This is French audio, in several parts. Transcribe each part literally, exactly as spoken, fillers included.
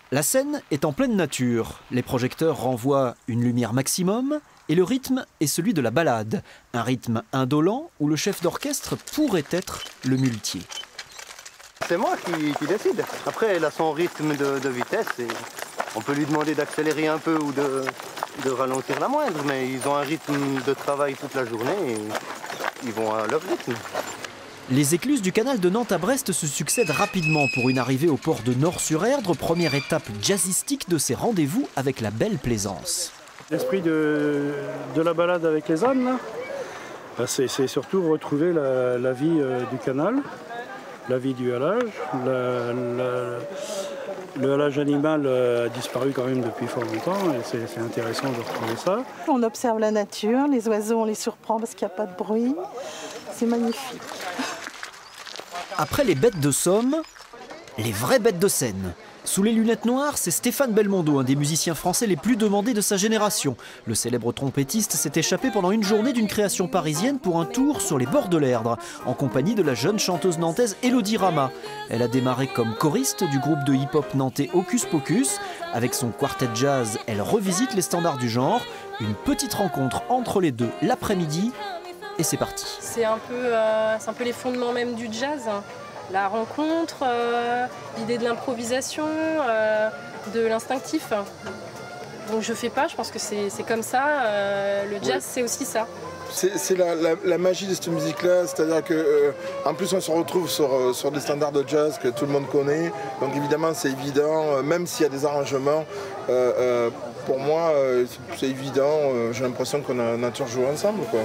La scène est en pleine nature. Les projecteurs renvoient une lumière maximum et le rythme est celui de la ballade. Un rythme indolent où le chef d'orchestre pourrait être le muletier. C'est moi qui, qui décide. Après, elle a son rythme de, de vitesse et on peut lui demander d'accélérer un peu ou de, de ralentir la moindre, mais ils ont un rythme de travail toute la journée et ils vont à leur rythme. Les écluses du canal de Nantes à Brest se succèdent rapidement pour une arrivée au port de Nort-sur-Erdre, première étape jazzistique de ces rendez-vous avec la belle plaisance. L'esprit de, de la balade avec les ânes, c'est surtout retrouver la, la vie euh, du canal, la vie du halage. La, la, le halage animal a disparu quand même depuis fort longtemps et c'est intéressant de retrouver ça. On observe la nature, les oiseaux on les surprend parce qu'il n'y a pas de bruit, c'est magnifique. Après les bêtes de Somme, les vraies bêtes de scène. Sous les lunettes noires, c'est Stéphane Belmondo, un des musiciens français les plus demandés de sa génération. Le célèbre trompettiste s'est échappé pendant une journée d'une création parisienne pour un tour sur les bords de l'Erdre, en compagnie de la jeune chanteuse nantaise Élodie Rama. Elle a démarré comme choriste du groupe de hip-hop nantais Hocus Pocus. Avec son quartet jazz, elle revisite les standards du genre. Une petite rencontre entre les deux l'après-midi, et c'est parti. C'est un peu, euh, c'est un peu les fondements même du jazz. La rencontre, euh, l'idée de l'improvisation, euh, de l'instinctif. Donc je fais pas, je pense que c'est comme ça. Euh, le jazz, oui. C'est aussi ça. C'est la, la, la magie de cette musique-là, c'est-à-dire que euh, en plus on se retrouve sur, sur des standards de jazz que tout le monde connaît. Donc évidemment c'est évident, euh, même s'il y a des arrangements, euh, euh, pour moi euh, c'est évident. Euh, J'ai l'impression qu'on a, a toujours joué ensemble, quoi.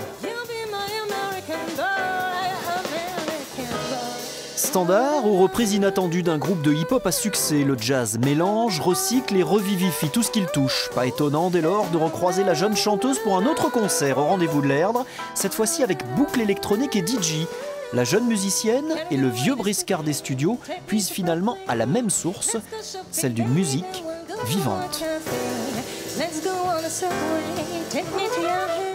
Standard ou reprise inattendue d'un groupe de hip-hop à succès, le jazz mélange, recycle et revivifie tout ce qu'il touche. Pas étonnant dès lors de recroiser la jeune chanteuse pour un autre concert au rendez-vous de l'Erdre, cette fois-ci avec boucle électronique et D J. La jeune musicienne et le vieux briscard des studios puisent finalement à la même source, celle d'une musique vivante. Let's go on a subway, take me to your